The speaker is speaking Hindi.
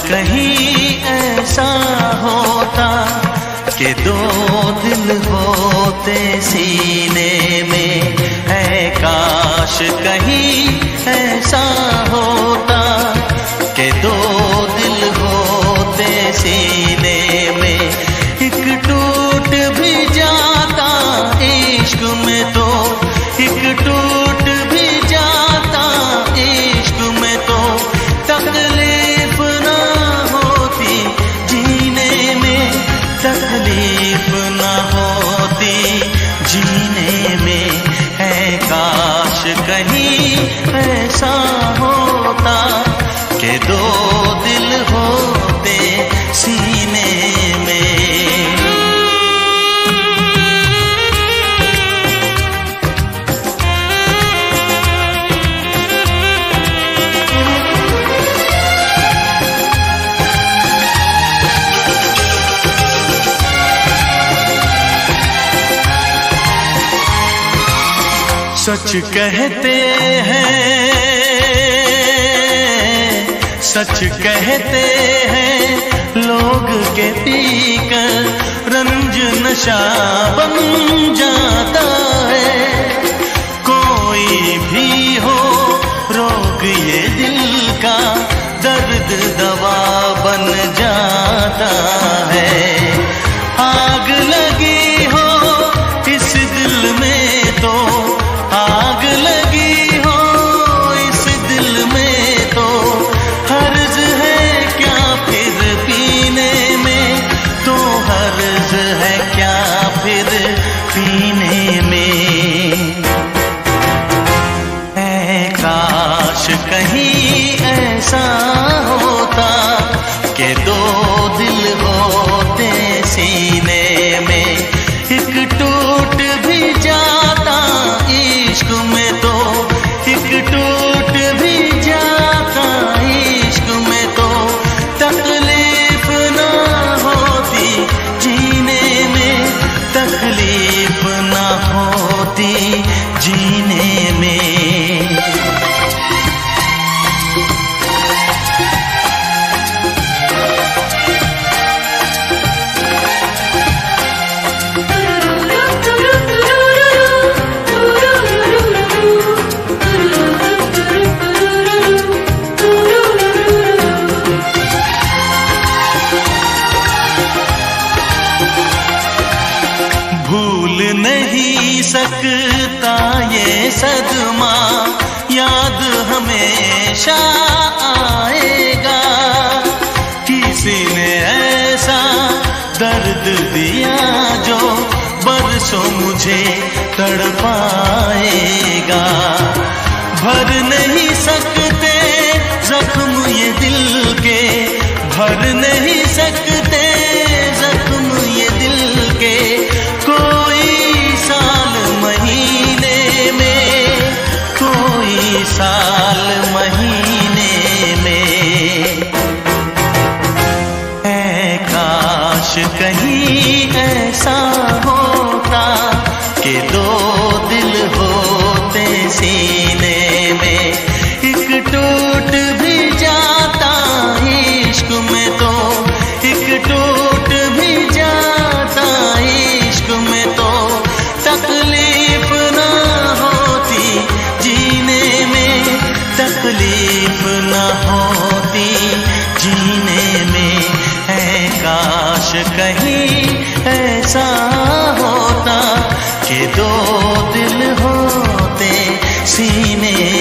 कहीं ऐसा होता कि दो दिल होते सीने में, है काश कहीं ऐसा होता कि दो दिल होते सीने में। एक टूट भी जाता इश्क में तो, एक टूट भी जाता इश्क में तो, तकलीफ ना होती जीने में, तकलीफ ना होती जीने में। है काश कहीं ऐसा होता कि दो दिल होते सीने में। सच कहते हैं, सच कहते हैं लोग के पीकर रंज नशा बन जाता है। कोई भी हो रोग ये दिल का, दर्द दवा बन जाता है। आग लगी हो इस दिल में तो, आग लगी हो इस दिल में तो, हर्ज है क्या फिर पीने में, तो हर्ज है क्या फिर पीने में। है काश कहीं ऐसा होता कि दो दिल होते सीने में। एक टूट भी जाता इश्क में तो, एक टूट भी जाता इश्क में तो, तकलीफ ना होती जीने में, तकलीफ ना होती जीने में। भूल नहीं सकता ये सदमा, याद हमेशा आएगा। किसी ने ऐसा दर्द दिया जो बरसों मुझे तड़पाएगा। भर नहीं सकते जख्म ये दिल के, भर नहीं सकते जख्म ये दिल के। कोई साल महीने में, कोई साल महीने में। है काश कहीं ऐसा होता कि दो दिल होते सीने में। एक टूट भी जाता इश्क में तो, एक टूट भी जाता इश्क में तो, तकलीफ ना होती जीने में, तकलीफ ना होती जीने में। है काश कहीं ऐसा होता कि दो दिल होते सीने